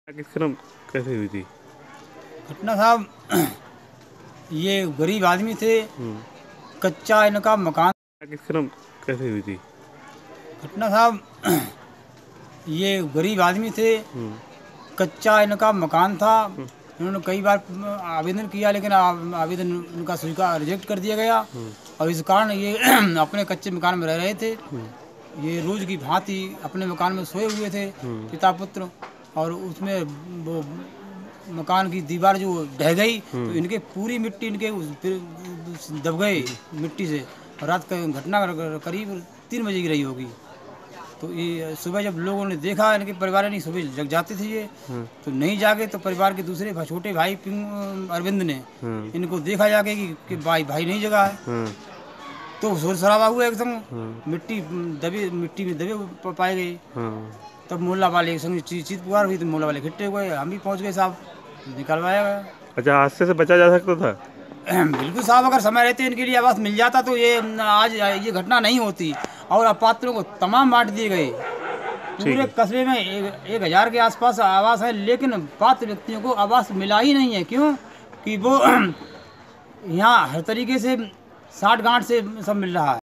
क्रम कैसे हुई थी? घटना साहब ये गरीब आदमी थे। कच्चा इनका मकान। क्रम कैसे हुई थी? घटना साहब ये गरीब आदमी थे। कच्चा इनका मकान था। इन्होंने कई बार आवेदन किया, लेकिन आवेदन उनका स्वीकार रिजेक्ट कर दिया गया। और इस कारण ये अपने कच्चे मकान में रह रहे थे। ये रोज की भांति अपने मकान में सोए हुए थे, पिता पुत्र। और उसमें वो मकान की दीवार जो ढह गई, तो इनके पूरी मिट्टी इनके दब गए मिट्टी से। रात का घटना करीब 3 बजे की रही होगी। तो ये सुबह जब लोगों ने देखा, इनके परिवार नहीं सुबह जग जाते थे ये, तो नहीं जागे। तो परिवार के दूसरे छोटे भाई अरविंद ने इनको देखा जाके कि भाई नहीं जगा है। तो शोर शराबा हुआ एकदम। मिट्टी में दबे पाए गए। तब मोहल्ला वाले एक संग चीत पुकार हुई, तो मोहल्ला वाले इकट्ठे हुए, हम भी पहुंच गए साहब, निकलवाया गया। अच्छा, हादसे से बचा जा सकता था? बिल्कुल साहब, अगर समय रहते इनके लिए आवास मिल जाता तो ये आज ये घटना नहीं होती। और अपात्रों को तमाम बांट दिए गए। ठीक पूरे है। कस्बे में 1000 के आसपास आवास है, लेकिन पात्र व्यक्तियों को आवास मिला ही नहीं है। क्यों? कि वो यहाँ हर तरीके से साठ गांठ से सब मिल रहा है।